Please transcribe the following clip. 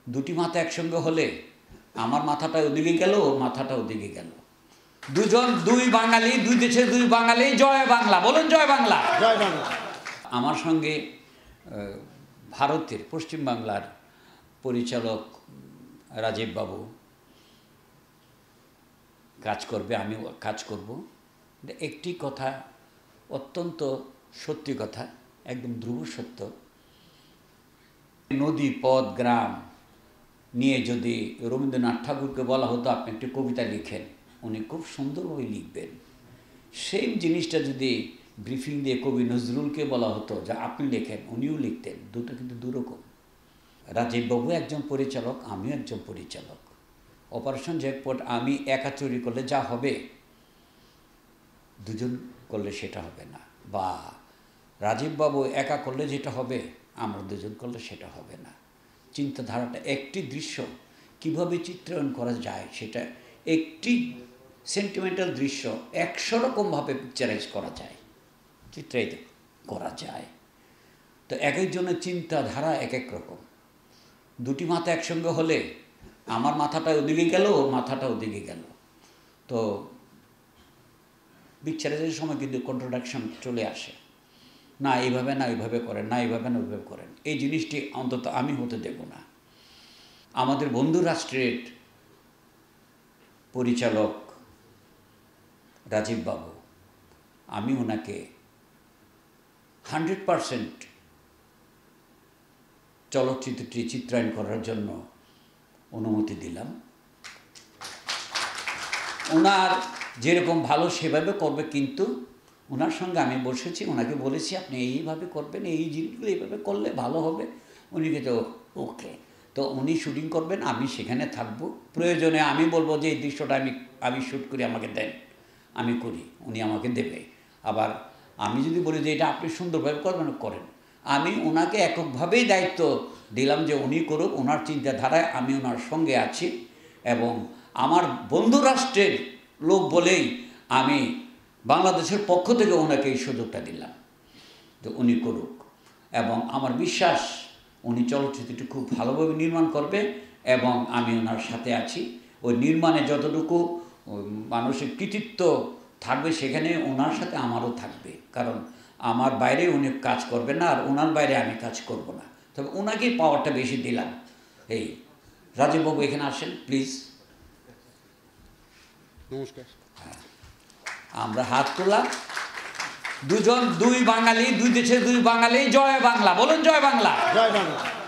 দুটি মাথা একসঙ্গে হলে আমার মাথাটা ওদিকে গেল, ওর মাথাটা ওদিকে গেল। দুজন দুই বাঙালি, দুই দেশের দুই বাঙালি। জয় বাংলা, বলুন জয় বাংলা। জয় বাংলা। আমার সঙ্গে ভারতের পশ্চিম বাংলার পরিচালক রাজীব বাবু কাজ করবে, আমিও কাজ করব। একটি কথা অত্যন্ত সত্যি কথা, একদম ধ্রুব সত্য। নদী, পথ, গ্রাম নিয়ে যদি রবীন্দ্রনাথ ঠাকুরকে বলা হতো আপনি একটি কবিতা লিখেন, উনি খুব সুন্দরভাবে লিখবেন। সেম জিনিসটা যদি ব্রিফিং দিয়ে কবি নজরুলকে বলা হতো যে আপনি লেখেন, উনিও লিখতেন। দুটো কিন্তু দুরকম। রাজীব বাবু একজন পরিচালক, আমিও একজন পরিচালক। অপারেশন জ্যাকপট আমি একা চুরি করলে যা হবে, দুজন করলে সেটা হবে না। বা রাজীব বাবু একা করলে যেটা হবে, আমরা দুজন করলে সেটা হবে না। চিন্তাধারাটা, একটি দৃশ্য কিভাবে চিত্রায়ন করা যায়, সেটা একটি সেন্টিমেন্টাল দৃশ্য 100 রকমভাবে পিকচারাইজ করা যায়, চিত্রায়িত করা যায়। তো এক একজনের চিন্তাধারা এক এক রকম। দুটি মাথা একসঙ্গে হলে আমার মাথাটা ওদিকে গেল, ওর মাথাটা ওদিকে গেল। তো পিকচারাইজের সময় কিন্তু কন্ট্রাডিকশন চলে আসে। না এইভাবে, না এইভাবে করেন, না এইভাবে, না ওইভাবে করেন। এই জিনিসটি অন্তত আমি হতে দেব না। আমাদের বন্ধু রাষ্ট্রের পরিচালক রাজীব বাবু, আমি ওনাকে 100% চলচ্চিত্রটি চিত্রায়ন করার জন্য অনুমতি দিলাম। ওনার যেরকম ভালো সেভাবে করবে, কিন্তু ওনার সঙ্গে আমি বসেছি, ওনাকে বলেছি আপনি এইভাবে করবেন, এই জিনিসগুলো এইভাবে করলে ভালো হবে। উনি কিন্তু ওকে। তো উনি শুটিং করবেন, আমি সেখানে থাকবো। প্রয়োজনে আমি বলবো যে এই দৃশ্যটা আমি শ্যুট করি, আমাকে দেন, আমি করি, উনি আমাকে দেবে। আবার আমি যদি বলি যে এটা আপনি সুন্দরভাবে করবেন, করেন। আমি ওনাকে এককভাবেই দায়িত্ব দিলাম যে উনি করুক, ওনার চিন্তাধারায় আমি ওনার সঙ্গে আছি। এবং আমার বন্ধু রাষ্ট্রের লোক বলেই আমি বাংলাদেশের পক্ষ থেকে ওনাকে এই সুযোগটা দিলাম যে উনি করুক। এবং আমার বিশ্বাস উনি চলচ্চিত্রটি খুব ভালোভাবে নির্মাণ করবে এবং আমি ওনার সাথে আছি। ওই নির্মাণে যতটুকু মানুষের কৃতিত্ব থাকবে, সেখানে ওনার সাথে আমারও থাকবে। কারণ আমার বাইরে উনি কাজ করবেন না, আর ওনার বাইরে আমি কাজ করব না। তবে ওনাকেই পাওয়ারটা বেশি দিলাম। এই রাজীববাবু এখানে আসেন প্লিজ। নমস্কার। আমরা হাত তোলা, দুজন দুই বাঙালি, দুই দেশের দুই বাঙালি। জয় বাংলা, বলুন জয় বাংলা। জয় বাংলা।